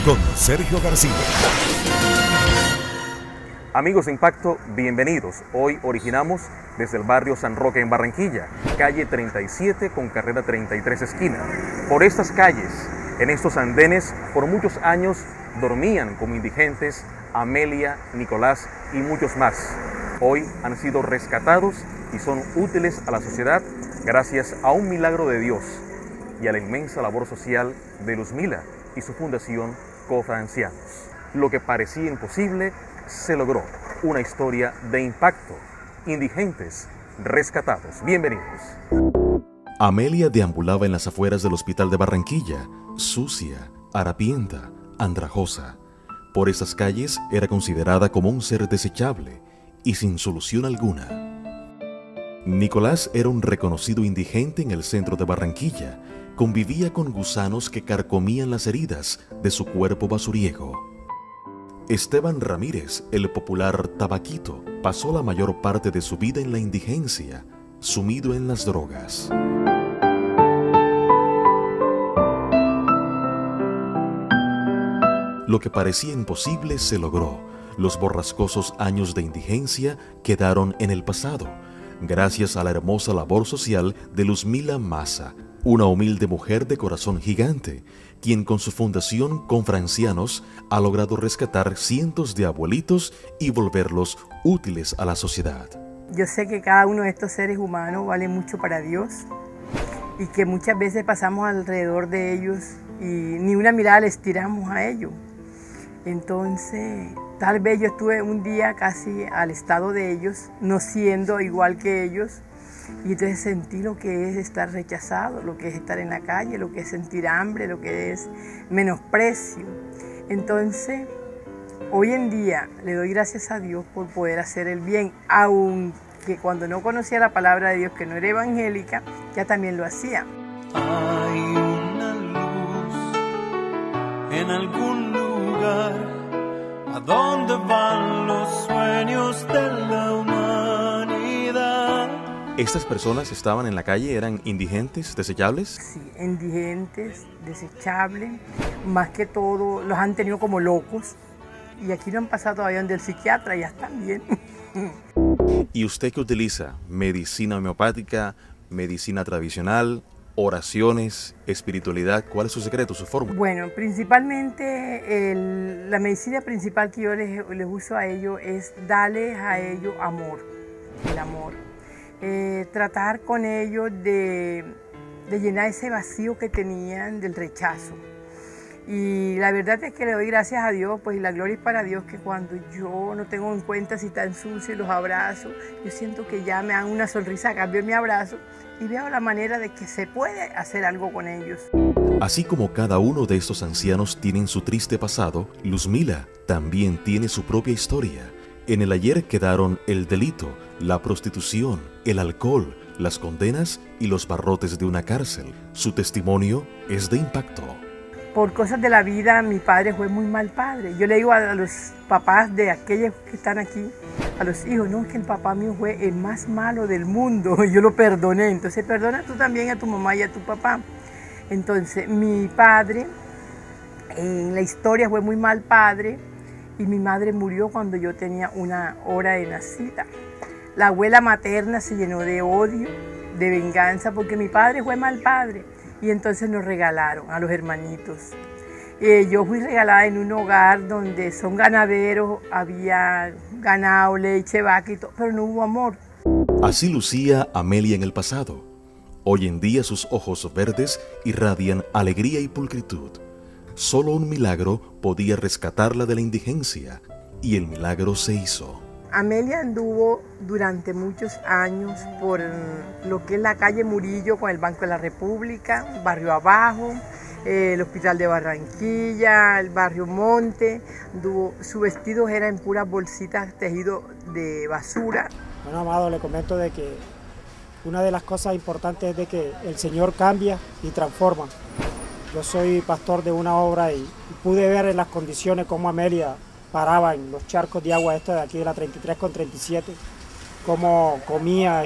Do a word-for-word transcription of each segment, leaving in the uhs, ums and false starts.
con Sergio García. Amigos de Impacto, bienvenidos. Hoy originamos desde el barrio San Roque en Barranquilla, calle treinta y siete con carrera treinta y tres esquina. Por estas calles, en estos andenes, por muchos años dormían como indigentes Amelia, Nicolás y muchos más. Hoy han sido rescatados y son útiles a la sociedad gracias a un milagro de Dios y a la inmensa labor social de Luzmila y su fundación Cofra Ancianos. Lo que parecía imposible se logró. Una historia de impacto. Indigentes rescatados. Bienvenidos. Amelia deambulaba en las afueras del hospital de Barranquilla, sucia, harapienta, andrajosa. Por esas calles era considerada como un ser desechable y sin solución alguna. Nicolás era un reconocido indigente en el centro de Barranquilla. Convivía con gusanos que carcomían las heridas de su cuerpo basuriego. Esteban Ramírez, el popular Tabaquito, pasó la mayor parte de su vida en la indigencia, sumido en las drogas. Lo que parecía imposible se logró. Los borrascosos años de indigencia quedaron en el pasado, gracias a la hermosa labor social de Luzmila Maza, una humilde mujer de corazón gigante, quien con su fundación Cofra Ancianos ha logrado rescatar cientos de abuelitos y volverlos útiles a la sociedad. Yo sé que cada uno de estos seres humanos vale mucho para Dios y que muchas veces pasamos alrededor de ellos y ni una mirada les tiramos a ellos. Entonces, tal vez yo estuve un día casi al estado de ellos, no siendo igual que ellos, y entonces sentí lo que es estar rechazado, lo que es estar en la calle, lo que es sentir hambre, lo que es menosprecio. Entonces, hoy en día le doy gracias a Dios por poder hacer el bien, aunque cuando no conocía la palabra de Dios, que no era evangélica, ya también lo hacía. Hay una luz en algún lugar, ¿a dónde van los sueños de la humanidad? ¿Estas personas estaban en la calle, eran indigentes, desechables? Sí, indigentes, desechables, más que todo los han tenido como locos y aquí no han pasado todavía donde el psiquiatra, ya están bien. ¿Y usted qué utiliza? ¿Medicina homeopática, medicina tradicional, oraciones, espiritualidad? ¿Cuál es su secreto, su fórmula? Bueno, principalmente el, la medicina principal que yo les, les uso a ellos es darles a ellos amor, el amor. Eh, tratar con ellos de, de llenar ese vacío que tenían del rechazo. Y la verdad es que le doy gracias a Dios, pues y la gloria es para Dios, que cuando yo no tengo en cuenta si están sucios y los abrazo, yo siento que ya me dan una sonrisa a cambio de mi abrazo y veo la manera de que se puede hacer algo con ellos. Así como cada uno de estos ancianos tienen su triste pasado, Luzmila también tiene su propia historia. En el ayer quedaron el delito, la prostitución, el alcohol, las condenas y los barrotes de una cárcel. Su testimonio es de impacto. Por cosas de la vida, mi padre fue muy mal padre. Yo le digo a los papás de aquellos que están aquí, a los hijos, no, es que el papá mío fue el más malo del mundo, y yo lo perdoné. Entonces perdona tú también a tu mamá y a tu papá. Entonces mi padre, en la historia fue muy mal padre, y mi madre murió cuando yo tenía una hora de nacida. La abuela materna se llenó de odio, de venganza, porque mi padre fue mal padre. Y entonces nos regalaron a los hermanitos. Eh, yo fui regalada en un hogar donde son ganaderos, había ganado, leche, vaca y todo, pero no hubo amor. Así lucía Amelia en el pasado. Hoy en día sus ojos verdes irradian alegría y pulcritud. Solo un milagro podía rescatarla de la indigencia, y el milagro se hizo. Amelia anduvo durante muchos años por lo que es la calle Murillo con el Banco de la República, Barrio Abajo, eh, el Hospital de Barranquilla, el Barrio Monte. Anduvo, su vestido era en puras bolsitas tejido de basura. Bueno, amado, le comento de que una de las cosas importantes es de que el Señor cambia y transforma. Yo soy pastor de una obra y pude ver en las condiciones cómo Amelia paraba en los charcos de agua esta de aquí de la treinta y tres con treinta y siete, cómo comía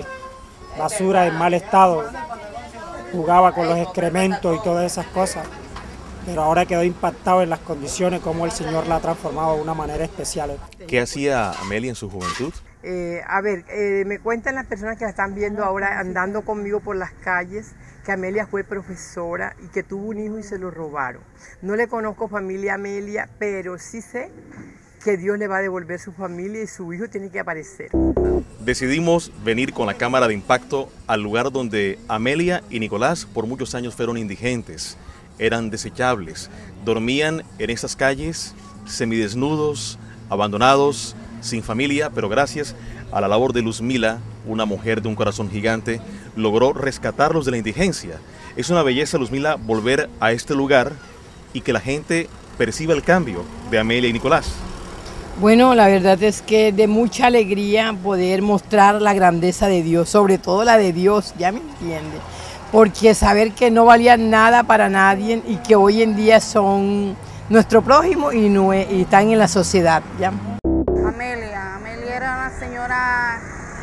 basura en mal estado, jugaba con los excrementos y todas esas cosas. pero ahora quedó impactado en las condiciones, cómo el Señor la ha transformado de una manera especial. ¿Qué hacía Amelia en su juventud? Eh, a ver, eh, me cuentan las personas que la están viendo ahora andando conmigo por las calles que Amelia fue profesora y que tuvo un hijo y se lo robaron. No le conozco familia a Amelia, pero sí sé que Dios le va a devolver su familia y su hijo tiene que aparecer. Decidimos venir con la cámara de impacto al lugar donde Amelia y Nicolás por muchos años fueron indigentes, eran desechables, dormían en estas calles semidesnudos, abandonados, sin familia, pero gracias a la labor de Luzmila, una mujer de un corazón gigante, logró rescatarlos de la indigencia. Es una belleza, Luzmila, volver a este lugar y que la gente perciba el cambio de Amelia y Nicolás. Bueno, la verdad es que de mucha alegría poder mostrar la grandeza de Dios, sobre todo la de Dios, ya me entiende, porque saber que no valían nada para nadie y que hoy en día son nuestro prójimo y, no, y están en la sociedad, ¿ya? Amelia, Amelia era una señora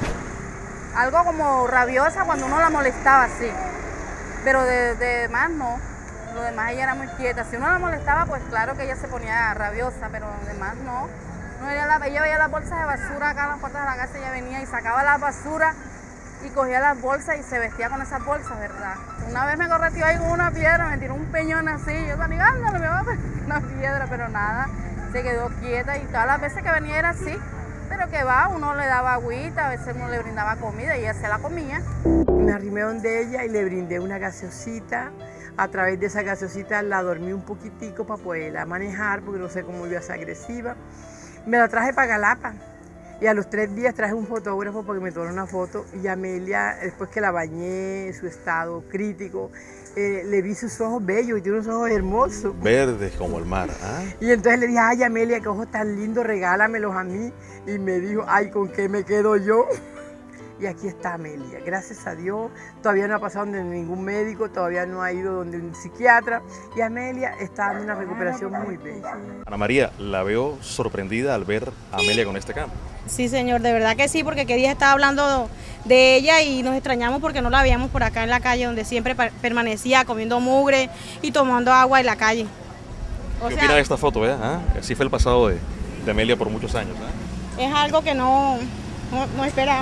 algo como rabiosa cuando uno la molestaba, sí, pero de, de demás no, lo demás ella era muy quieta. Si uno la molestaba, pues claro que ella se ponía rabiosa, pero lo demás no. no ella, la, ella veía las bolsas de basura acá en las puertas de la casa, ella venía y sacaba la basura y cogía las bolsas y se vestía con esas bolsas, ¿verdad? Una vez me correteó ahí con una piedra, me tiró un peñón así, yo salí, ándale, me va a pegar una piedra, pero nada, se quedó quieta y todas las veces que venía era así. Pero que va, uno le daba agüita, a veces uno le brindaba comida y ella se la comía. Me arrimé donde ella y le brindé una gaseosita. A través de esa gaseosita la dormí un poquitico para poderla manejar, porque no sé cómo iba a ser agresiva. Me la traje para Galapa y a los tres días traje un fotógrafo porque me tomó una foto y Amelia, después que la bañé, su estado crítico, eh, le vi sus ojos bellos y tiene unos ojos hermosos. Verdes como el mar, ¿ah? Y entonces le dije, ay Amelia, qué ojos tan lindos, regálamelos a mí. Y me dijo, ay, ¿con qué me quedo yo? Y aquí está Amelia, gracias a Dios, todavía no ha pasado donde ningún médico, todavía no ha ido donde un psiquiatra, y Amelia está dando una recuperación muy bella. Ana María, la veo sorprendida al ver a Amelia con este cambio. Sí, señor, de verdad que sí, porque qué día estaba hablando de ella y nos extrañamos porque no la veíamos por acá en la calle, donde siempre permanecía comiendo mugre y tomando agua en la calle. O ¿Qué sea, opina de esta foto? Eh? ¿Ah? Así fue el pasado de, de Amelia por muchos años. ¿eh? Es algo que no, no, no esperaba.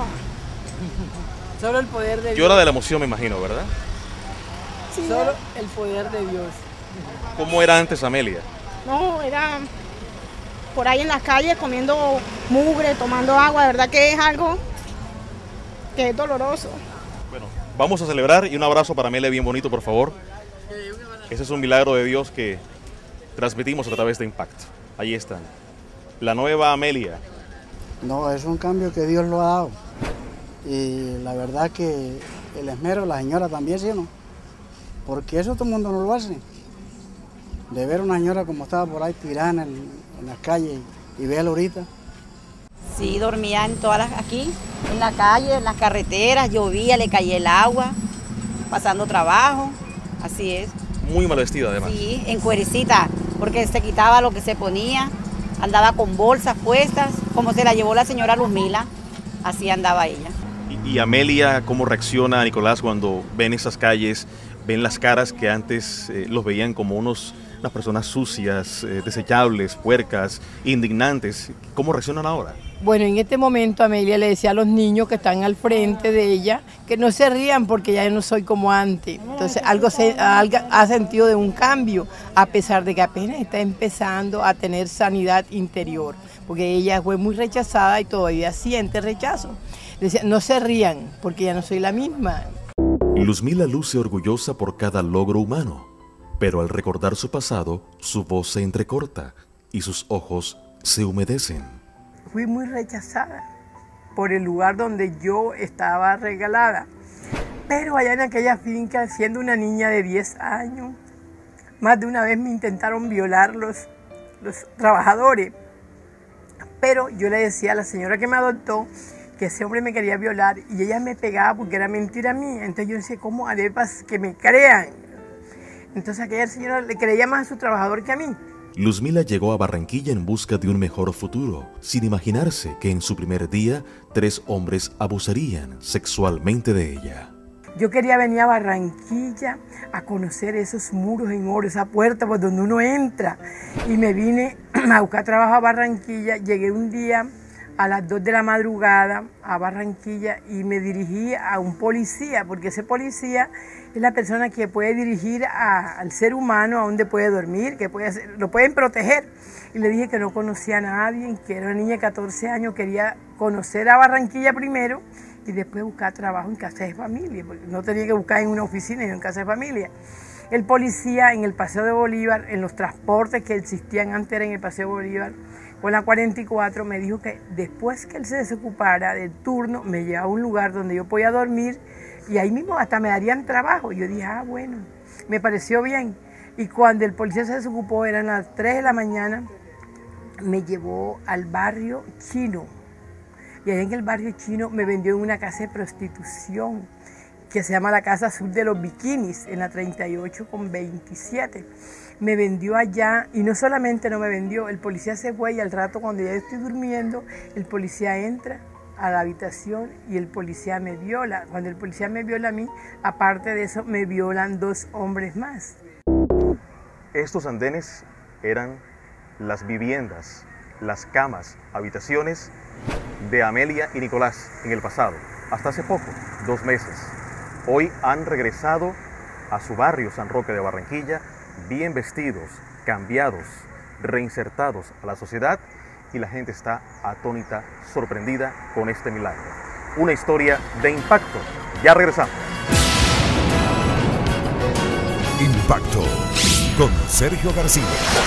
Solo el poder de Dios. Llora de la emoción, me imagino, ¿verdad? Sí. Solo el poder de Dios. ¿Cómo era antes Amelia? No, era por ahí en las calles comiendo mugre, tomando agua, de verdad que es algo que es doloroso. Bueno, vamos a celebrar y un abrazo para Amelia bien bonito, por favor. Ese es un milagro de Dios que transmitimos a través de Impacto. Ahí están. La nueva Amelia. No, es un cambio que Dios lo ha dado. Y la verdad que el esmero, la señora también, ¿sí o no? Porque eso todo el mundo no lo hace. De ver una señora como estaba por ahí tirada en, el, en las calles y verla ahorita. Sí, dormía en todas las, aquí, en la calle, en las carreteras, llovía, le caía el agua, pasando trabajo, así es. Muy mal vestida además. Sí, en cuericita, porque se quitaba lo que se ponía, andaba con bolsas puestas, como se la llevó la señora Luzmila, así andaba ella. ¿Y, y Amelia cómo reacciona, Nicolás, cuando ven esas calles, ven las caras que antes eh, los veían como unos, unas personas sucias, eh, desechables, puercas, indignantes? ¿Cómo reaccionan ahora? Bueno, en este momento Amelia le decía a los niños que están al frente de ella que no se rían porque ya no soy como antes. Entonces algo, se, algo ha sentido de un cambio, a pesar de que apenas está empezando a tener sanidad interior, porque ella fue muy rechazada y todavía siente rechazo. Decía, no se rían porque ya no soy la misma. Luzmila luce orgullosa por cada logro humano, pero al recordar su pasado, su voz se entrecorta y sus ojos se humedecen. Fui muy rechazada por el lugar donde yo estaba regalada, pero allá en aquella finca, siendo una niña de diez años, más de una vez me intentaron violar los, los trabajadores, pero yo le decía a la señora que me adoptó que ese hombre me quería violar y ella me pegaba porque era mentira mía. Entonces yo decía, ¿cómo haré para que me crean? Entonces aquella señora le creía más a su trabajador que a mí. Luzmila llegó a Barranquilla en busca de un mejor futuro, sin imaginarse que en su primer día tres hombres abusarían sexualmente de ella. Yo quería venir a Barranquilla a conocer esos muros en oro, esa puerta por donde uno entra. Y me vine a buscar trabajo a Barranquilla. Llegué un día a las dos de la madrugada a Barranquilla y me dirigí a un policía, porque ese policía es la persona que puede dirigir a, al ser humano a donde puede dormir, que puede hacer, lo pueden proteger. Y le dije que no conocía a nadie, que era una niña de catorce años, quería conocer a Barranquilla primero y después buscar trabajo en casa de familia, porque no tenía que buscar en una oficina, sino en casa de familia. El policía en el Paseo de Bolívar, en los transportes que existían antes en el Paseo de Bolívar, con la cuarenta y cuatro, me dijo que después que él se desocupara del turno, me llevaba a un lugar donde yo podía dormir y ahí mismo hasta me darían trabajo. Y yo dije, ah, bueno, me pareció bien. Y cuando el policía se desocupó, eran las tres de la mañana, me llevó al barrio chino. Y ahí en el barrio chino me vendió en una casa de prostitución que se llama la Casa Azul de los Bikinis, en la treinta y ocho con veintisiete. Me vendió allá y no solamente no me vendió, el policía se fue y al rato cuando ya estoy durmiendo, el policía entra a la habitación y el policía me viola. Cuando el policía me viola a mí, aparte de eso, me violan dos hombres más. Estos andenes eran las viviendas, las camas, habitaciones de Amelia y Nicolás en el pasado, hasta hace poco, dos meses. Hoy han regresado a su barrio San Roque de Barranquilla, bien vestidos, cambiados, reinsertados a la sociedad, y la gente está atónita, sorprendida con este milagro. Una historia de impacto. Ya regresamos. Impacto con Sergio García.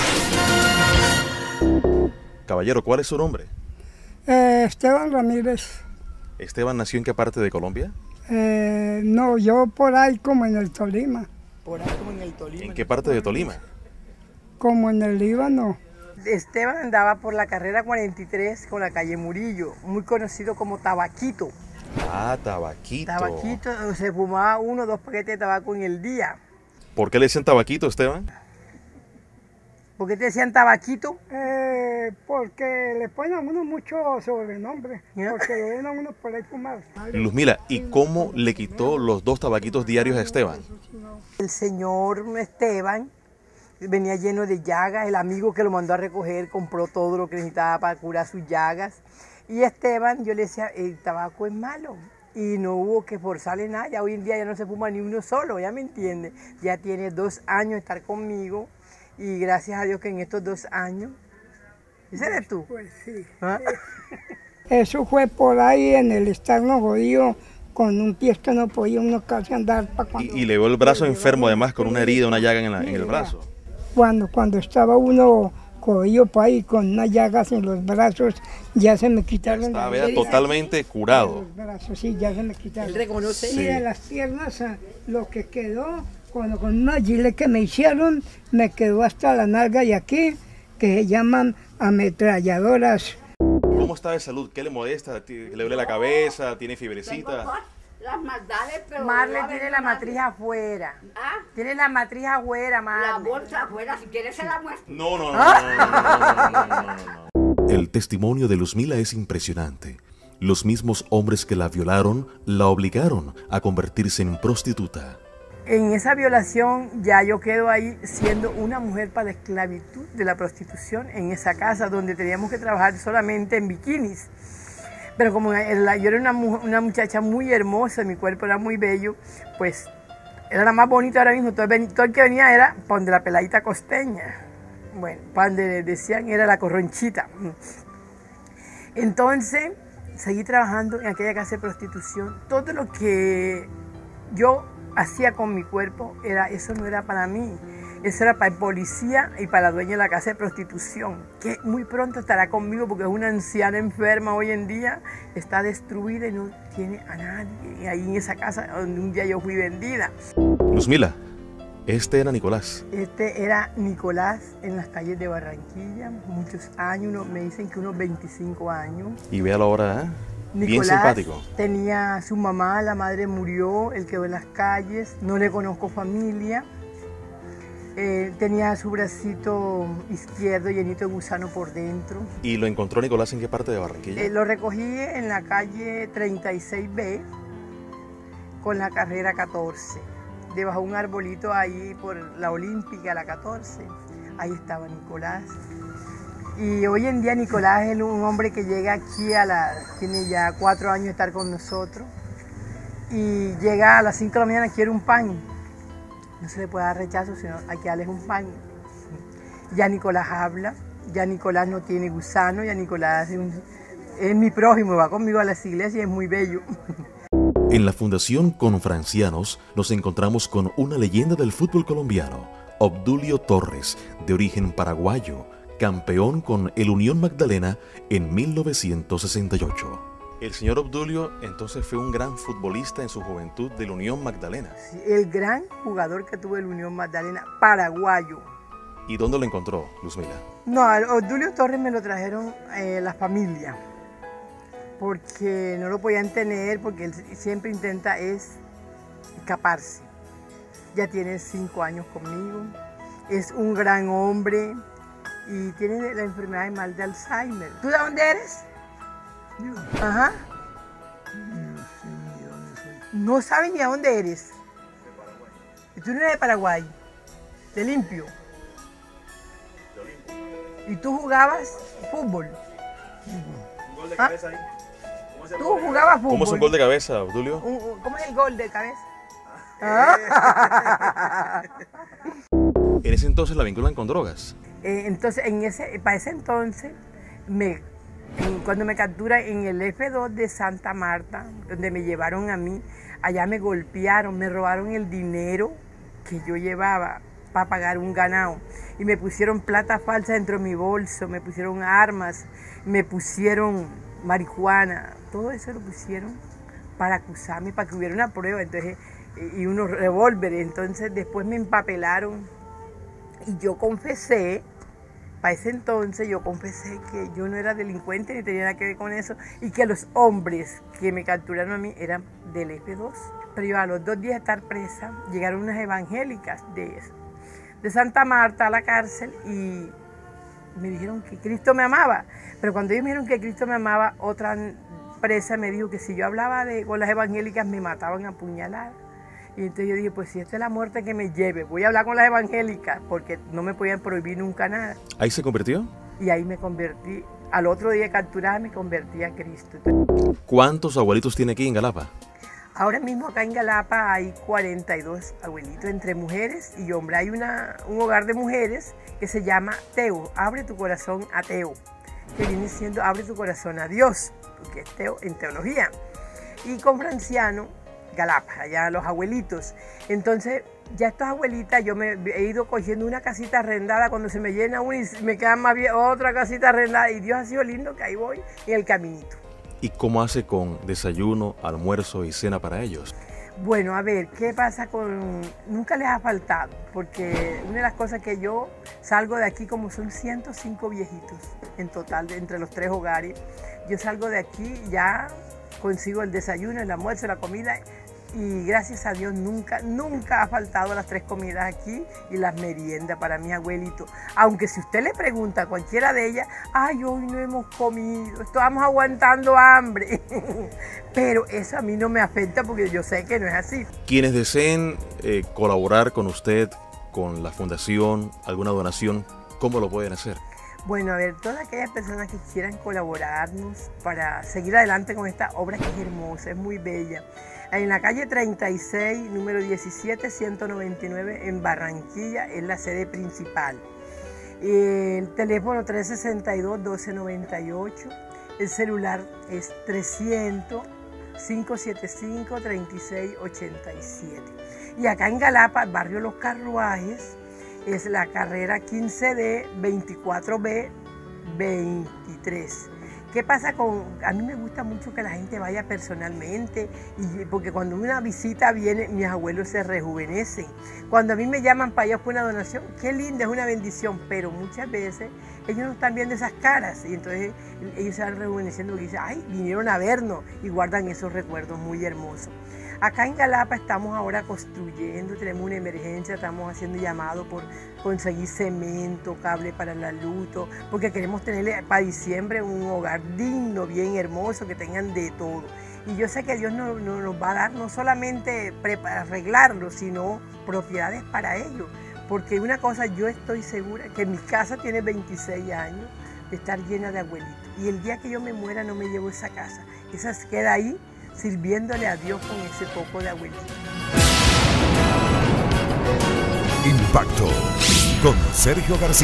Caballero, ¿cuál es su nombre? Eh, Esteban Ramírez. ¿Esteban nació en qué parte de Colombia? Eh, no, yo por ahí como en el Tolima. Por ahí como en el Tolima. ¿En qué parte de Tolima? Como en el Líbano. Esteban andaba por la carrera cuarenta y tres con la calle Murillo, muy conocido como Tabaquito. Ah, Tabaquito. Tabaquito, se fumaba uno o dos paquetes de tabaco en el día. ¿Por qué le dicen Tabaquito, Esteban? ¿Por qué te decían Tabaquito? Eh, porque le ponen a uno mucho sobrenombre, porque le ven a uno por ahí fumar. Luzmila, ¿y cómo le quitó los dos tabaquitos diarios a Esteban? El señor Esteban venía lleno de llagas, el amigo que lo mandó a recoger compró todo lo que necesitaba para curar sus llagas. Y Esteban, yo le decía, el tabaco es malo. Y no hubo que forzarle nada, ya hoy en día ya no se fuma ni uno solo, ya me entiende. Ya tiene dos años de estar conmigo y gracias a Dios que en estos dos años, ¿ese eres tú? Pues sí. ¿Ah? Eso fue por ahí en el estarnos jodido, con un pie que no podía uno casi andar. Para cuando, y, y le veo el brazo enfermo además con una herida, una llaga en, la, en el brazo. Cuando, cuando estaba uno jodido para ahí con unas llagas en los brazos, ya se me quitaron. Estaba las totalmente curado. Los brazos, sí, ya se me quitaron. Él reconoce. Sí, de las piernas, lo que quedó, cuando con una gilet que me hicieron, me quedó hasta la nalga y aquí, que se llaman ametralladoras. ¿Cómo está de salud? ¿Qué le molesta? ¿Le duele la cabeza? ¿Tiene fibrecita? Las maldades, pero Marle no tiene ven la nada. matriz afuera. ¿Ah? Tiene la matriz afuera, Marle. La bolsa afuera, si quieres se la muestro. No, no, no, no, no, no, no, no, no. El testimonio de Luzmila es impresionante. Los mismos hombres que la violaron la obligaron a convertirse en prostituta. En esa violación ya yo quedo ahí siendo una mujer para la esclavitud de la prostitución en esa casa donde teníamos que trabajar solamente en bikinis. Pero como yo era una, una muchacha muy hermosa, mi cuerpo era muy bello, pues era la más bonita ahora mismo. Todo el, todo el que venía era para donde la peladita costeña. Bueno, para donde decían era la corronchita. Entonces, seguí trabajando en aquella casa de prostitución. Todo lo que yo hacía con mi cuerpo, era, eso no era para mí. Eso era para el policía y para la dueña de la casa de prostitución, que muy pronto estará conmigo porque es una anciana enferma hoy en día, está destruida y no tiene a nadie. Ahí en esa casa donde un día yo fui vendida. Luzmila, este era Nicolás. Este era Nicolás en las calles de Barranquilla, muchos años, uno, me dicen que unos veinticinco años. Y véalo ahora, ¿eh? Bien Nicolás simpático. Tenía su mamá, la madre murió, él quedó en las calles, no le conozco familia. Eh, tenía su bracito izquierdo llenito de gusano por dentro. ¿Y lo encontró Nicolás en qué parte de Barranquilla? Eh, lo recogí en la calle treinta y seis B, con la carrera catorce. Debajo de un arbolito ahí por la Olímpica, la catorce, ahí estaba Nicolás. Y hoy en día Nicolás es un hombre que llega aquí a la, tiene ya cuatro años de estar con nosotros. Y llega a las cinco de la mañana, quiere un pan. No se le puede dar rechazo, sino hay que darles un pan. Ya Nicolás habla, ya Nicolás no tiene gusano, ya Nicolás es, un, es mi prójimo, va conmigo a las iglesias y es muy bello. En la Fundación Confrancianos nos encontramos con una leyenda del fútbol colombiano, Obdulio Torres, de origen paraguayo, campeón con el Unión Magdalena en mil novecientos sesenta y ocho. El señor Obdulio entonces fue un gran futbolista en su juventud del Unión Magdalena. Sí, el gran jugador que tuvo el Unión Magdalena, paraguayo. ¿Y dónde lo encontró, Luzmila? No, a Obdulio Torres me lo trajeron eh, la familia, porque no lo podían tener, porque él siempre intenta es escaparse. Ya tiene cinco años conmigo, es un gran hombre y tiene la enfermedad de mal de Alzheimer. ¿Tú de dónde eres? Yo. Ajá. No sé ni de dónde soy. No sabes ni a dónde eres. De Paraguay. ¿Y tú no eres de Paraguay? De Limpio. De Limpio. ¿Y tú jugabas fútbol? Un gol de ¿Ah? cabeza ahí. ¿Tú jugabas fútbol? ¿Cómo es un gol de cabeza, Obdulio? Un, un, ¿Cómo es el gol de cabeza? Ah. En ese entonces la vinculan con drogas. Eh, entonces, en ese, para ese entonces, me, en, cuando me capturan en el F dos de Santa Marta, donde me llevaron a mí, allá me golpearon, me robaron el dinero que yo llevaba para pagar un ganado. Y me pusieron plata falsa dentro de mi bolso, me pusieron armas, me pusieron marihuana, todo eso lo pusieron para acusarme, para que hubiera una prueba, entonces, y unos revólveres. Entonces después me empapelaron y yo confesé, para ese entonces yo confesé que yo no era delincuente ni tenía nada que ver con eso y que los hombres que me capturaron a mí eran del F dos. Pero yo a los dos días de estar presa llegaron unas evangélicas de, de Santa Marta a la cárcel y me dijeron que Cristo me amaba. Pero cuando ellos me dijeron que Cristo me amaba, otra presa me dijo que si yo hablaba de, con las evangélicas me mataban a puñalada. Y entonces yo dije, pues si esta es la muerte que me lleve, voy a hablar con las evangélicas porque no me podían prohibir nunca nada. ¿Ahí se convirtió? Y ahí me convertí, al otro día capturada me convertí a Cristo. ¿Cuántos abuelitos tiene aquí en Galapa? Ahora mismo acá en Galapa hay cuarenta y dos abuelitos entre mujeres y hombres. Hay una, un hogar de mujeres que se llama Teo, Abre tu corazón a Teo, que viene siendo Abre tu corazón a Dios, porque es Teo en teología. Y Confranciano, Galapa, allá los abuelitos. Entonces, ya estas abuelitas, yo me he ido cogiendo una casita arrendada, cuando se me llena una y me queda más bien otra casita arrendada, y Dios ha sido lindo que ahí voy en el caminito. ¿Y cómo hace con desayuno, almuerzo y cena para ellos? Bueno, a ver, ¿qué pasa con...? Nunca les ha faltado, porque una de las cosas que yo salgo de aquí, como son ciento cinco viejitos en total, de, entre los tres hogares, yo salgo de aquí, ya consigo el desayuno, el almuerzo, la comida, y gracias a Dios nunca, nunca ha faltado las tres comidas aquí y las meriendas para mis abuelitos. Aunque si usted le pregunta a cualquiera de ellas, ay, hoy no hemos comido, estamos aguantando hambre. Pero eso a mí no me afecta porque yo sé que no es así. Quienes deseen eh, colaborar con usted, con la fundación, alguna donación, ¿cómo lo pueden hacer? Bueno, a ver, todas aquellas personas que quieran colaborarnos para seguir adelante con esta obra que es hermosa, es muy bella. En la calle treinta y seis, número diecisiete, ciento noventa y nueve, en Barranquilla, es la sede principal. El teléfono tres sesenta y dos, doce noventa y ocho, el celular es trescientos, cinco setenta y cinco, treinta y seis ochenta y siete. Y acá en Galapa, el barrio Los Carruajes, es la carrera quince D, veinticuatro B, veintitrés. ¿Qué pasa con...? A mí me gusta mucho que la gente vaya personalmente, y, porque cuando una visita viene, mis abuelos se rejuvenecen. Cuando a mí me llaman para allá por una donación, qué linda, es una bendición, pero muchas veces ellos no están viendo esas caras, y entonces ellos se van rejuveneciendo y dicen, ay, vinieron a vernos, y guardan esos recuerdos muy hermosos. Acá en Galapa estamos ahora construyendo, tenemos una emergencia, estamos haciendo llamado por conseguir cemento, cable para la luz, porque queremos tenerle para diciembre un hogar digno, bien hermoso, que tengan de todo. Y yo sé que Dios nos, nos, nos va a dar no solamente para arreglarlo, sino propiedades para ellos. Porque una cosa, yo estoy segura que mi casa tiene veintiséis años de estar llena de abuelitos. Y el día que yo me muera no me llevo esa casa. Esa se queda ahí sirviéndole a Dios con ese poco de abuelitos. Impacto con Sergio García.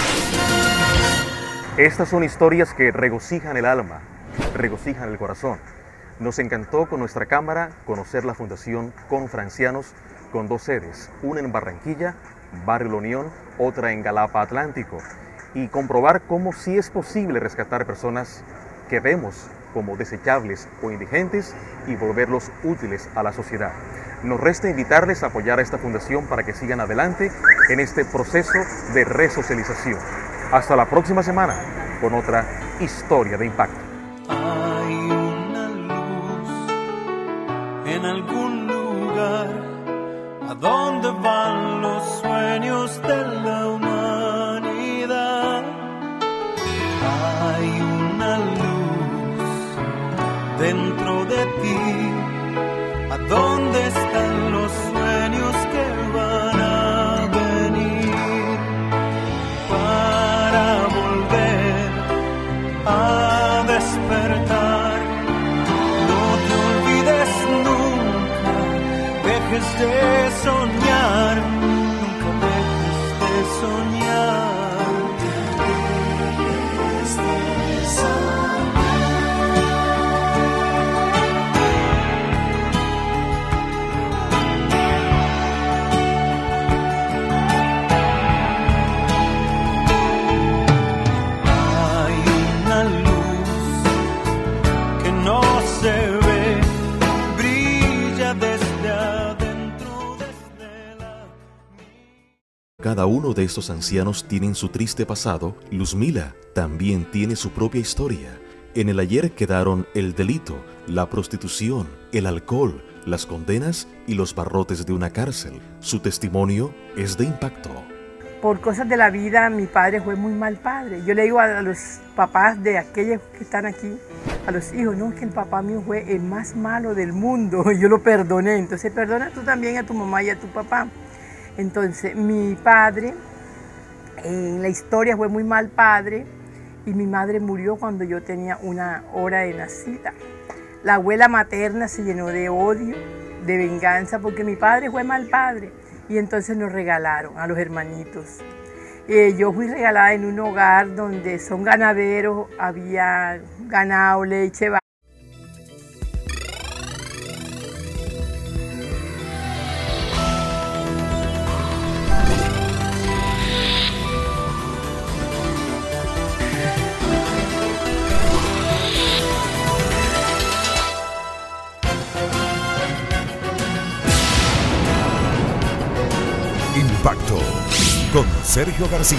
Estas son historias que regocijan el alma, regocijan el corazón. Nos encantó con nuestra cámara conocer la Fundación Confrancianos con dos sedes, una en Barranquilla, Barrio La Unión, otra en Galapa Atlántico, y comprobar cómo sí es posible rescatar personas que vemos como desechables o indigentes y volverlos útiles a la sociedad. Nos resta invitarles a apoyar a esta fundación para que sigan adelante en este proceso de resocialización. Hasta la próxima semana con otra historia de impacto. Hay una luz en algún lugar a donde van los sueños de la humanidad. Hay una luz dentro de ti, a dónde están los sueños que van a venir para volver a despertar. No te olvides nunca, dejes de soñar, nunca dejes de soñar. Dejes de soñar. Cada uno de estos ancianos tienen su triste pasado. Luzmila también tiene su propia historia. En el ayer quedaron el delito, la prostitución, el alcohol, las condenas y los barrotes de una cárcel. Su testimonio es de impacto. Por cosas de la vida, mi padre fue muy mal padre. Yo le digo a los papás de aquellos que están aquí, a los hijos, no, es que el papá mío fue el más malo del mundo. Yo lo perdoné. Entonces, perdona tú también a tu mamá y a tu papá. Entonces, mi padre, en la historia fue muy mal padre y mi madre murió cuando yo tenía una hora de nacida. La abuela materna se llenó de odio, de venganza, porque mi padre fue mal padre y entonces nos regalaron a los hermanitos. Eh, yo fui regalada en un hogar donde son ganaderos, había ganado, leche, Impacto con Sergio García.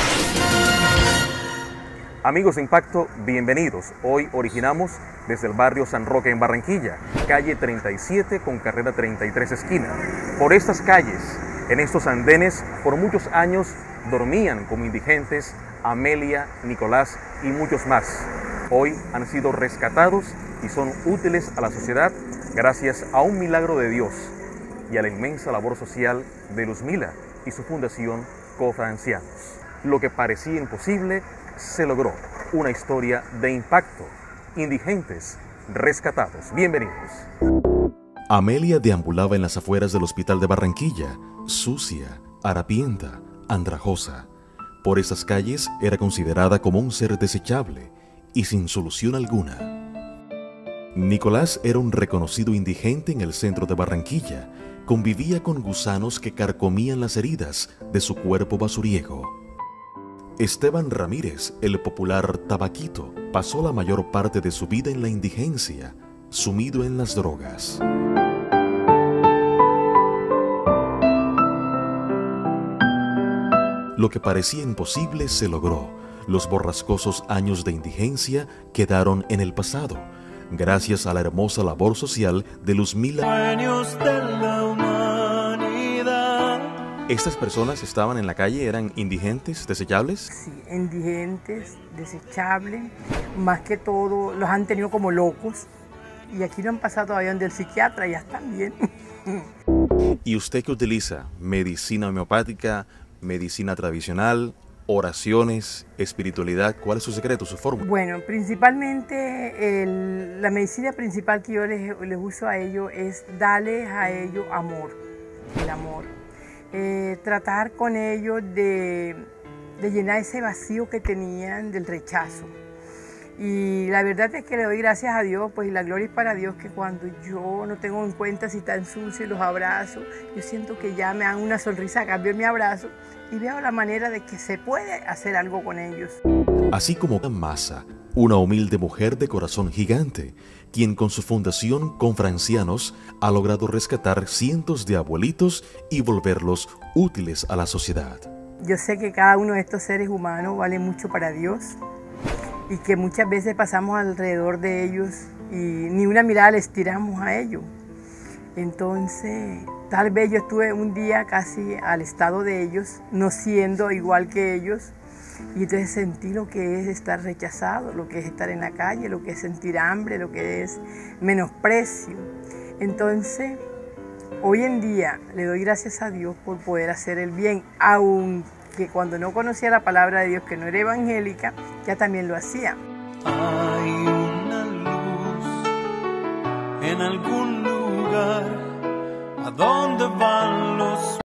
Amigos de Impacto, bienvenidos. Hoy originamos desde el barrio San Roque en Barranquilla, calle treinta y siete con carrera treinta y tres esquina. Por estas calles, en estos andenes, por muchos años dormían como indigentes Amelia, Nicolás y muchos más. Hoy han sido rescatados y son útiles a la sociedad gracias a un milagro de Dios y a la inmensa labor social de Luzmila y su fundación Confrancianos. Lo que parecía imposible se logró. Una historia de impacto. Indigentes rescatados. Bienvenidos. Amelia deambulaba en las afueras del hospital de Barranquilla, sucia, harapienta, andrajosa. Por esas calles era considerada como un ser desechable y sin solución alguna. Nicolás era un reconocido indigente en el centro de Barranquilla. Convivía con gusanos que carcomían las heridas de su cuerpo basuriego. Esteban Ramírez, el popular Tabaquito, pasó la mayor parte de su vida en la indigencia, sumido en las drogas. Lo que parecía imposible se logró. Los borrascosos años de indigencia quedaron en el pasado, gracias a la hermosa labor social de Luzmila. Sueños de la humanidad. ¿Estas personas estaban en la calle, eran indigentes, desechables? Sí, indigentes, desechables, más que todo los han tenido como locos y aquí no han pasado todavía donde el psiquiatra, ya están bien. ¿Y usted qué utiliza? ¿Medicina homeopática, medicina tradicional, oraciones, espiritualidad? ¿Cuál es su secreto, su fórmula? Bueno, principalmente el, la medicina principal que yo les, les uso a ellos es darles a ellos amor, el amor. Eh, tratar con ellos de, de llenar ese vacío que tenían del rechazo. Y la verdad es que le doy gracias a Dios, pues la gloria es para Dios, que cuando yo no tengo en cuenta si están sucios los abrazos, yo siento que ya me dan una sonrisa a cambio de mi abrazo y veo la manera de que se puede hacer algo con ellos. Así como Masa, una humilde mujer de corazón gigante, quien con su fundación Confrancianos ha logrado rescatar cientos de abuelitos y volverlos útiles a la sociedad. Yo sé que cada uno de estos seres humanos vale mucho para Dios y que muchas veces pasamos alrededor de ellos y ni una mirada les tiramos a ellos. Entonces, tal vez yo estuve un día casi al estado de ellos, no siendo igual que ellos, y entonces sentí lo que es estar rechazado, lo que es estar en la calle, lo que es sentir hambre, lo que es menosprecio. Entonces, hoy en día le doy gracias a Dios por poder hacer el bien, aunque cuando no conocía la palabra de Dios, que no era evangélica, ya también lo hacía. Hay una luz en algún lugar a donde van los